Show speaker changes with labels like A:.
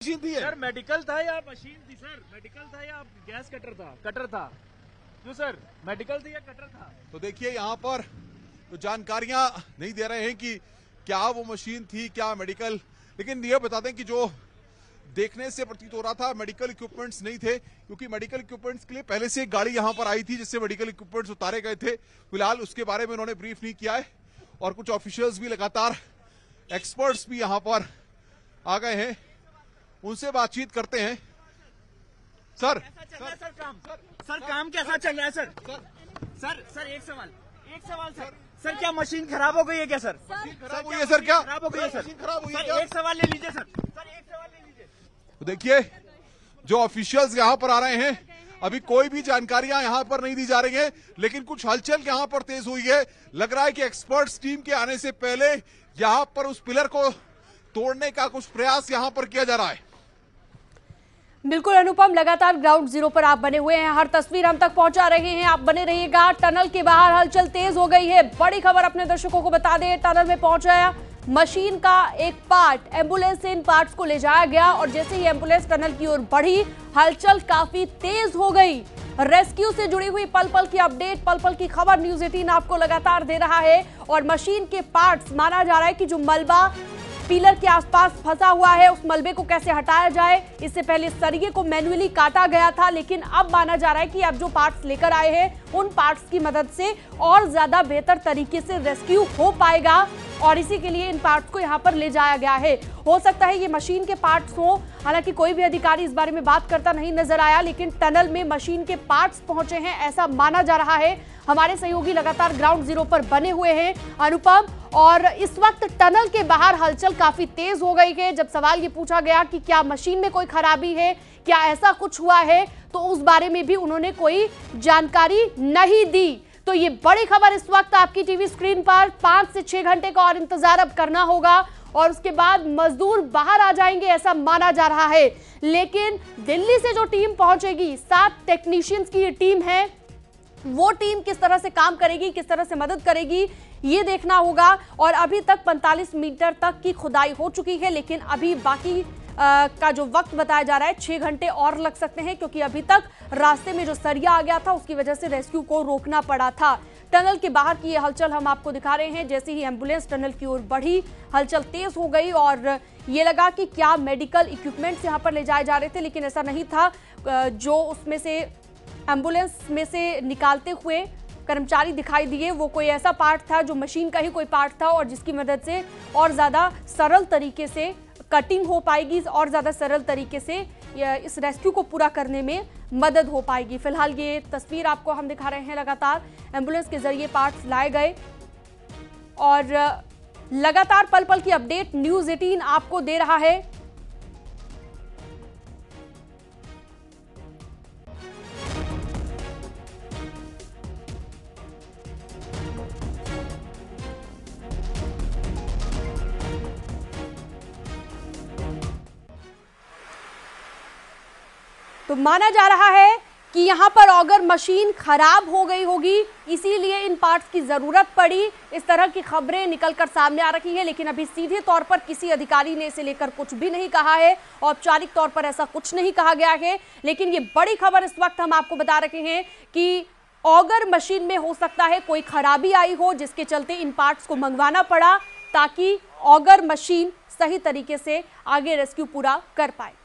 A: Machine थी
B: sir medical था या मशीन थी सर? मेडिकल था या गैस कटर था? कटर था क्यों सर? मेडिकल थी या कटर था?
A: तो देखिए यहाँ पर तो जानकारियां नहीं दे रहे हैं कि क्या वो मशीन थी क्या मेडिकल, लेकिन ये बता दें कि जो देखने से प्रतीत हो रहा था मेडिकल इक्विपमेंट्स नहीं थे, क्योंकि मेडिकल इक्विपमेंट्स के लिए पहले से एक गाड़ी यहां पर आई थी जिससे मेडिकल इक्विपमेंट्स उतारे गए थे। फिलहाल उसके बारे में उन्होंने ब्रीफ नहीं किया है और कुछ ऑफिशियल्स भी लगातार, एक्सपर्ट्स भी यहां पर आ गए हैं, उनसे बातचीत करते हैं। सर
B: काम कैसा चल रहा है सर? सर एक सवाल सर क्या मशीन खराब हो गई है क्या सर?
A: खराब हुई है सर? क्या
B: खराब हो गई है सर?
A: खराब हुई है?
B: एक सवाल ले लीजिए सर।
A: तो देखिए जो ऑफिशियल्स यहां पर आ रहे हैं, अभी कोई भी जानकारियां यहां पर नहीं दी जा रही हैं, लेकिन कुछ हलचल यहां पर तेज हुई है। लग रहा है कि एक्सपर्ट्स टीम के आने से पहले यहां पर उस पिलर को तोड़ने का कुछ प्रयास यहां पर किया जा रहा है।
C: बिल्कुल अनुपम, लगातार ग्राउंड जीरो पर आप बने हुए हैं, हर तस्वीर हम तक पहुंचा रहे हैं, आप बने रहिएगा। टनल के बाहर हलचल तेज हो गई है, बड़ी खबर अपने दर्शकों को बता दें। टनल में पहुंचा मशीन का एक पार्ट, एम्बुलेंस से इन पार्ट्स को ले जाया गया और जैसे ही एम्बुलेंस टनल की ओर बढ़ी, हलचल काफी तेज हो गई। रेस्क्यू से जुड़ी हुई पल पल की अपडेट, पल पल की खबर न्यूज 18 आपको लगातार दे रहा है। और मशीन के पार्ट्स, माना जा रहा है कि जो मलबा पिलर के आसपास फंसा हुआ है, उस मलबे को कैसे हटाया जाए। इससे पहले सरिये को मैन्युअली काटा गया था, लेकिन अब माना जा रहा है कि अब जो पार्ट्स लेकर आए हैं, उन पार्ट्स की मदद से और ज्यादा बेहतर तरीके से रेस्क्यू हो पाएगा और इसी के लिए इन पार्ट्स को यहां पर ले जाया गया है। हो सकता है ये मशीन के पार्ट्स हो, हालांकि कोई भी अधिकारी इस बारे में बात करता नहीं नजर आया, लेकिन टनल में मशीन के पार्ट्स पहुंचे हैं ऐसा माना जा रहा है। हमारे सहयोगी लगातार ग्राउंड जीरो पर बने हुए हैं अनुपम, और इस वक्त टनल के बाहर हलचल काफी तेज हो गई है। जब सवाल ये पूछा गया कि क्या मशीन में कोई खराबी है, क्या ऐसा कुछ हुआ है, तो उस बारे में भी उन्होंने कोई जानकारी नहीं दी। तो ये बड़ी खबर इस वक्त आपकी टीवी स्क्रीन पर। 5 से 6 घंटे का और इंतजार अब करना होगा और उसके बाद मजदूर बाहर आ जाएंगे ऐसा माना जा रहा है। लेकिन दिल्ली से जो टीम पहुंचेगी, 7 टेक्नीशियंस की ये टीम है, वो टीम किस तरह से काम करेगी, किस तरह से मदद करेगी, ये देखना होगा। और अभी तक 45 मीटर तक की खुदाई हो चुकी है, लेकिन अभी बाकी का जो वक्त बताया जा रहा है 6 घंटे और लग सकते हैं, क्योंकि अभी तक रास्ते में जो सरिया आ गया था उसकी वजह से रेस्क्यू को रोकना पड़ा था। टनल के बाहर की ये हलचल हम आपको दिखा रहे हैं। जैसे ही एम्बुलेंस टनल की ओर बढ़ी, हलचल तेज हो गई और ये लगा कि क्या मेडिकल इक्विपमेंट्स यहाँ पर ले जाए जा रहे थे, लेकिन ऐसा नहीं था। जो उसमें से एम्बुलेंस में से निकालते हुए कर्मचारी दिखाई दिए, वो कोई ऐसा पार्ट था जो मशीन का ही कोई पार्ट था और जिसकी मदद से और ज़्यादा सरल तरीके से कटिंग हो पाएगी और ज़्यादा सरल तरीके से इस रेस्क्यू को पूरा करने में मदद हो पाएगी। फिलहाल ये तस्वीर आपको हम दिखा रहे हैं, लगातार एम्बुलेंस के जरिए पार्ट्स लाए गए और लगातार पल पल की अपडेट न्यूज़ 18 आपको दे रहा है। तो माना जा रहा है कि यहां पर अगर मशीन खराब हो गई होगी, इसीलिए इन पार्ट्स की जरूरत पड़ी। इस तरह की खबरें निकलकर सामने आ रही हैं, लेकिन अभी सीधे तौर पर किसी अधिकारी ने इसे लेकर कुछ भी नहीं कहा है। औपचारिक तौर पर ऐसा कुछ नहीं कहा गया है, लेकिन ये बड़ी खबर इस वक्त हम आपको बता रहे हैं कि ऑगर मशीन में हो सकता है कोई खराबी आई हो, जिसके चलते इन पार्ट्स को मंगवाना पड़ा, ताकि ऑगर मशीन सही तरीके से आगे रेस्क्यू पूरा कर पाए।